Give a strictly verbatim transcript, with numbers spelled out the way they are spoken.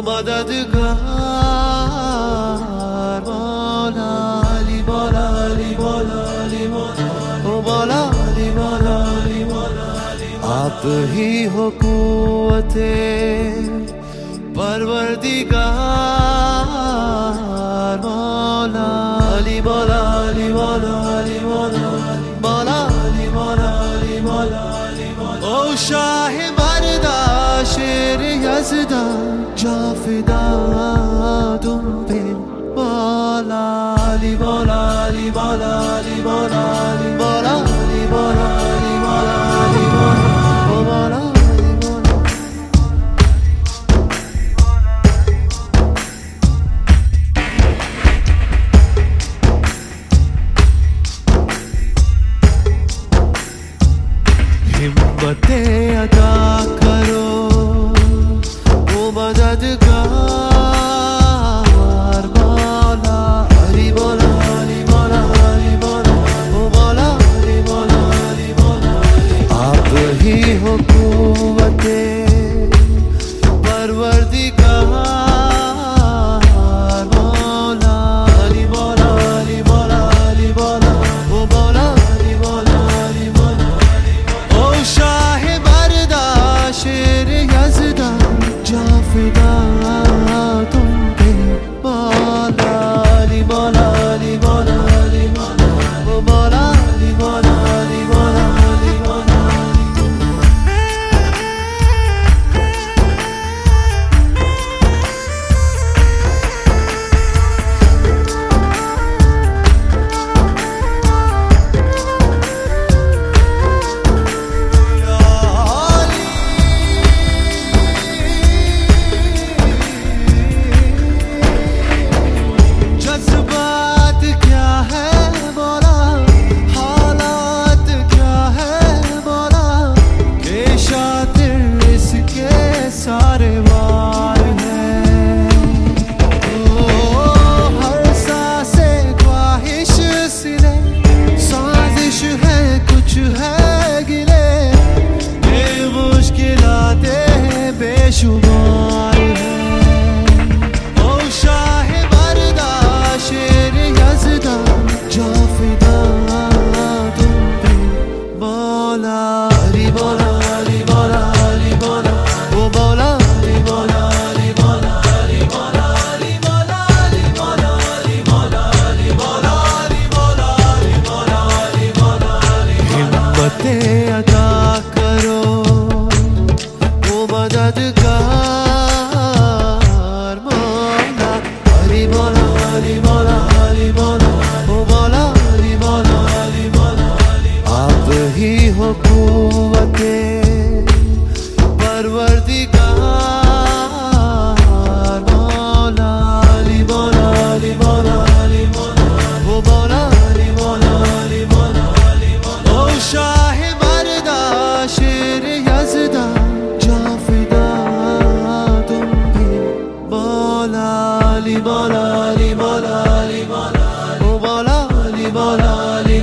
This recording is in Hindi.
मददगार मौला अली मौला अली मौला अली मौला ओ मौला अली मौला अली मौला आप ही हो कुव्वते परवरदिगार मौला अली मौला अली मौला अली मौला मौला अली मौला अली मौला ओ शाह मर्दा शेर यज़दा जाफिदा तुम पे मौला अली मौला अली मौला अली मौला अली मौला अली मौला अली मौला अली मौला ओ मौला हिम्मतें अदा करो ओ मददगार मौला अली मौला अली मौला अली मौला ओ मौला अली मौला अली मौला आप ही हो कुव्वते परवरदिगार मौला अली मौला अली मौला अली मौला ओ मौला अली मौला अली मौला ओ शाह मर्दा शेर यज़दा जाफिदा तुम पे मौला अली मौला अली मौला अली मौला ओ मौला अली मौला अली मौला अली मौला सारे वार हैं ओ हर सांसे ख्वाहिश सिले साजिश है कुछ है गिले ये मुश्किलातें बेशुमार हैं ओ शाह मर्दा शेर यज़दा जाफिदा तुम पे मौला अली मौला अली मौला अली मौला ओ मौला अली मौला अली मौला अली मौला अली मौला अली मौला अली मौला अली मौला अली मौला अली मौला अली मौला अली हिम्मतें अदा करो ओ मददगार मौला अली मौला अली मौला अली मौला ओ मौला अली मौला अली मौला आप ही हो कुव्वते परवरदिगार मौला अली मौला अली मौला अली मौला ओ मौला अली मौला अली मौला अली मौला ओ शाह मर्दा शेर यज़दा जाफिदा तुम पे मौला अली मौला अली मौला अली मौला ओ मौला अली मौला अली